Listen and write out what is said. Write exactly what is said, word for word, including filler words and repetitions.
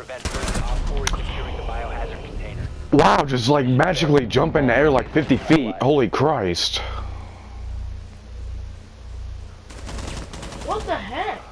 prevent further Op four securing the biohazard container. Wow, just like magically jump in the air like fifty feet. Holy Christ. What the heck?